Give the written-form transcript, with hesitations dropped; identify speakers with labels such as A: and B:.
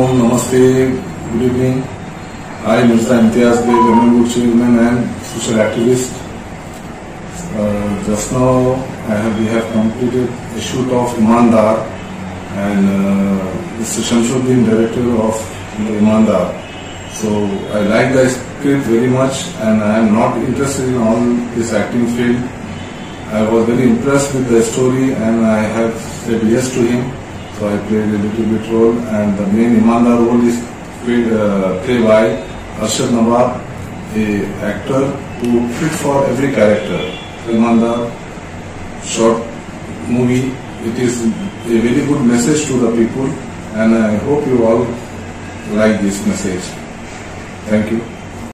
A: Om Namaste, good evening. I, Mirza Imtiaz Beg, Government Board Chairman and social activist. Just now we have completed a shoot of Imandar and Mr. Shamsuddin, director of Imandar. So I like the script very much and I am not interested in all this acting field. I was very impressed with the story and I have said yes to him. So I played a little bit role and the main Imandar role is played by Arshad Nawab, a actor who fit for every character. Imandar short movie, it is a very good message to the people and I hope you all like this message. Thank you.